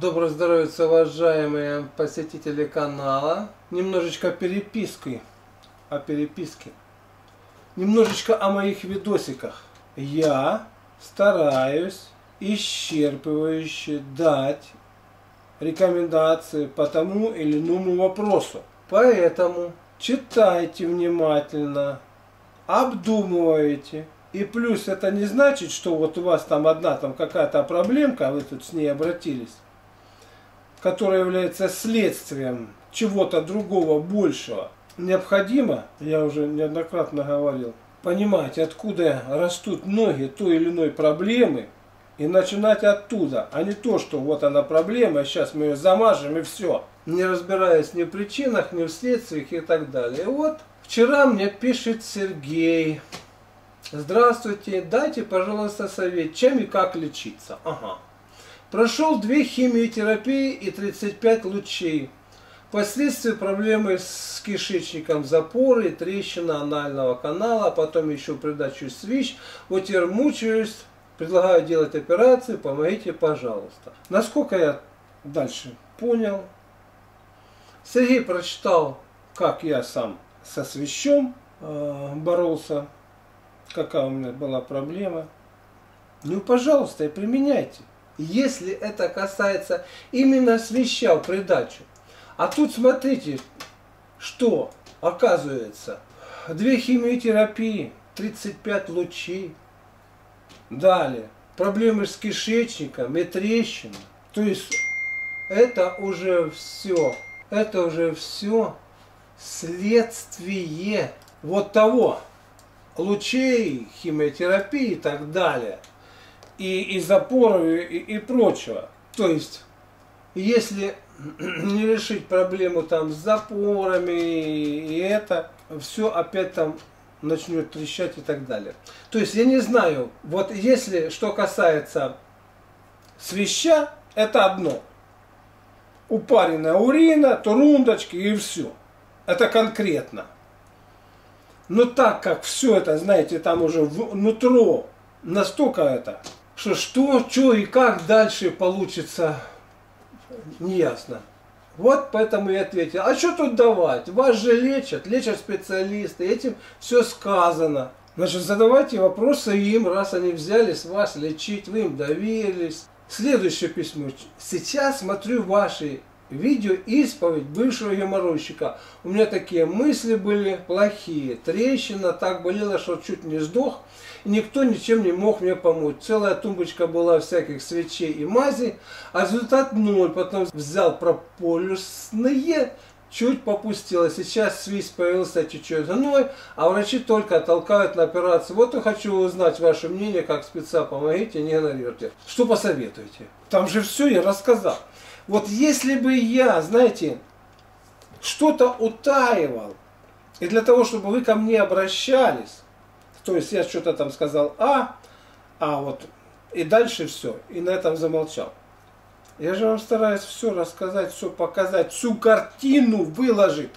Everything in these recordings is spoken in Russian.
Доброе здоровье, уважаемые посетители канала. Немножечко переписки. О переписке. Немножечко о моих видосиках. Я стараюсь исчерпывающе дать рекомендации по тому или иному вопросу. Поэтому читайте внимательно, обдумывайте. И плюс это не значит, что вот у вас там одна какая-то проблемка, а вы тут с ней обратились, которая является следствием чего-то другого, большего. Необходимо, я уже неоднократно говорил, понимать, откуда растут ноги той или иной проблемы, и начинать оттуда, а не то, что вот она проблема, сейчас мы ее замажем и все. Не разбираясь ни в причинах, ни в следствиях и так далее. И вот вчера мне пишет Сергей. Здравствуйте, дайте, пожалуйста, совет, чем и как лечиться. Ага. Прошел 2 химиотерапии и 35 лучей. Впоследствии проблемы с кишечником, запоры, трещина анального канала, потом еще придачу свищ. Вот теперь мучаюсь, предлагаю делать операцию, помогите, пожалуйста. Насколько я дальше понял, Сергей прочитал, как я сам со свищом боролся, какая у меня была проблема. Ну, пожалуйста, и применяйте. Если это касается именно свища в придачу. А тут смотрите, что оказывается. 2 химиотерапии, 35 лучей. Далее, проблемы с кишечником и трещина. То есть это уже все. Это уже все следствие вот того. Лучей, химиотерапии и так далее. И запоров, и прочего. То есть, если не решить проблему там с запорами, и это, все опять там начнет трещать и так далее. То есть, я не знаю, вот если что касается свища, это одно. Упаренная урина, турундочки и все. Это конкретно. Но так как все это, знаете, там уже внутри настолько это, что что и как дальше получится, неясно. Вот поэтому я ответил, а что тут давать? Вас же лечат специалисты, этим все сказано. Значит, задавайте вопросы им, раз они взялись вас лечить, вы им доверились. Следующее письмо. Сейчас смотрю ваши видео исповедь бывшего геморройщика. У меня такие мысли были плохие. Трещина так болела, что чуть не сдох. И никто ничем не мог мне помочь. Целая тумбочка была всяких свечей и мазей. А результат 0. Потом взял прополисные, чуть попустило. Сейчас свист появился чуть-чуть гной, а врачи только толкают на операцию. Вот я хочу узнать ваше мнение, как спеца. Помогите, не игнорируйте. Что посоветуете? Там же все я рассказал. Вот если бы я, знаете, что-то утаивал, и для того, чтобы вы ко мне обращались, то есть я что-то там сказал, вот, и дальше все, и на этом замолчал. Я же вам стараюсь все рассказать, все показать, всю картину выложить.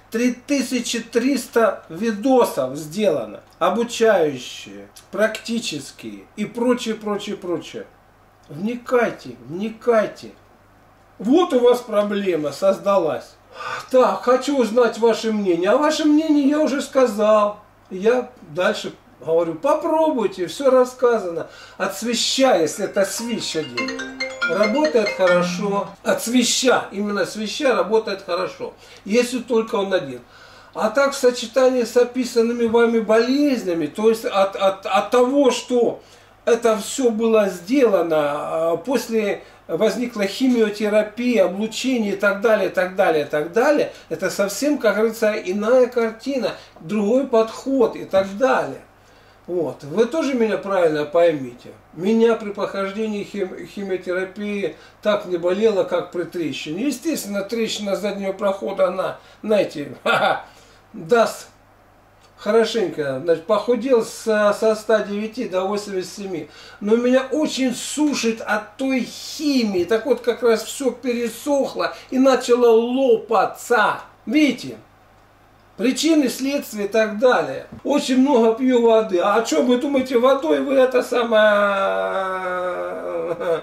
3300 видосов сделано, обучающие, практические и прочее, прочее, прочее. Вникайте, вникайте. Вот у вас проблема создалась. Так, хочу узнать ваше мнение. А ваше мнение я уже сказал. Я дальше говорю, попробуйте, все рассказано. От свища, если это свищ один, работает хорошо. От свища, именно свища работает хорошо. Если только он один. А так в сочетании с описанными вами болезнями, то есть от того, что это все было сделано после возникла химиотерапия, облучение и так далее, так далее, так далее, это совсем, как говорится, иная картина, другой подход и так далее. Вот. Вы тоже меня правильно поймите. Меня при прохождении химиотерапии так не болело, как при трещине. Естественно, трещина заднего прохода, она, знаете, даст хорошенько, значит, похудел со 109 до 87. Но меня очень сушит от той химии. Так вот, как раз все пересохло и начало лопаться. Видите? Причины, следствия и так далее. Очень много пью воды. А что вы думаете, водой вы это самое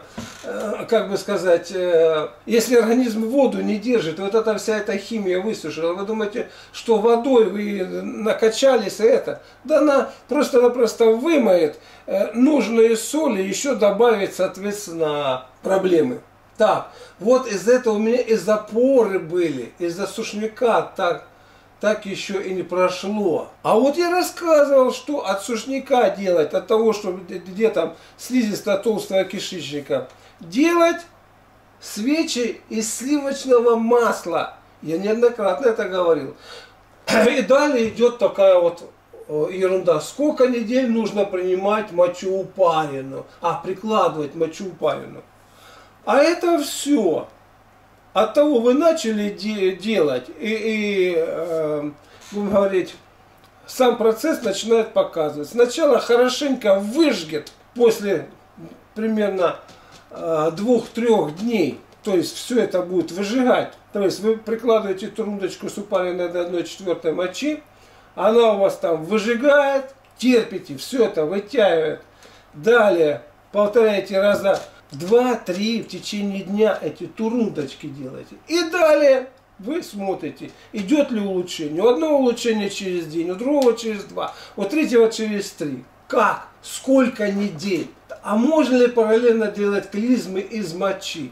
как бы сказать, если организм воду не держит, вот эта вся эта химия высушила, вы думаете, что водой вы накачались, и это? Да она просто-напросто вымоет нужные соли, еще добавит, соответственно, проблемы. Так, вот из-за этого у меня и запоры были, из-за сушняка так еще и не прошло. А вот я рассказывал, что от сушняка делать, от того, что где там слизистого толстого кишечника, делать свечи из сливочного масла. Я неоднократно это говорил. И далее идет такая вот ерунда. Сколько недель нужно принимать мочу упаренную? Прикладывать мочу упаренную. А это все. От того вы начали делать, будем говорить, сам процесс начинает показывать. Сначала хорошенько выжгет после примерно 2-3 дней. То есть все это будет выжигать. То есть вы прикладываете трубочку с упаренной до 1/4 мочи. Она у вас там выжигает, терпите, все это вытягивает. Далее повторяйте раза 2-3 в течение дня эти турундочки делаете. И далее вы смотрите, идет ли улучшение. У одного улучшения через день, у другого через 2, у третьего через 3. Как? Сколько недель? А можно ли параллельно делать клизмы из мочи?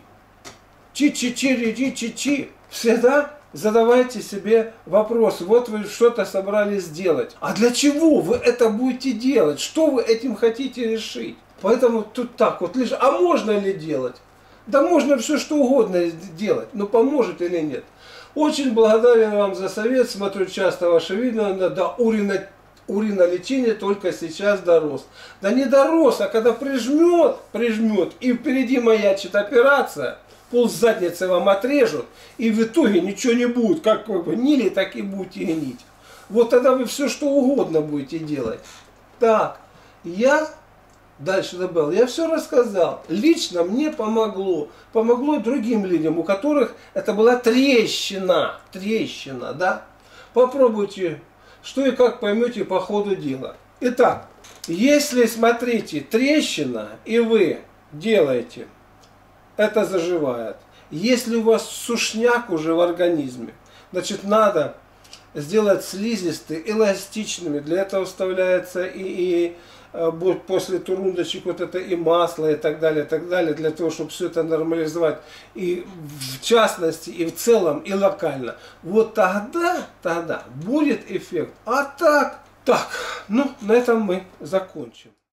Чи-чи-чи-ри-чи-чи-чи. Всегда задавайте себе вопрос. Вот вы что-то собрались сделать. А для чего вы это будете делать? Что вы этим хотите решить? Поэтому тут так вот лишь. А можно ли делать? Да можно все что угодно делать. Но поможет или нет? Очень благодарен вам за совет. Смотрю часто ваши видео. Да, уринолечение только сейчас дорос. Да не дорос, а когда прижмет, и впереди маячит операция, ползадницы вам отрежут, и в итоге ничего не будет. Как вы гнили, так и будете гнить. Вот тогда вы все что угодно будете делать. Так, я дальше добавил, я все рассказал. Лично мне помогло. Помогло и другим людям, у которых это была трещина. Трещина, да? Попробуйте, что и как поймете по ходу дела. Итак, если, смотрите, трещина, и вы делаете, это заживает. Если у вас сушняк уже в организме, значит, надо сделать слизистые эластичными. Для этого вставляется после турундочек вот это и масло и так далее, для того, чтобы все это нормализовать. И в частности, и в целом, и локально. Вот тогда будет эффект. А так, ну, на этом мы закончим.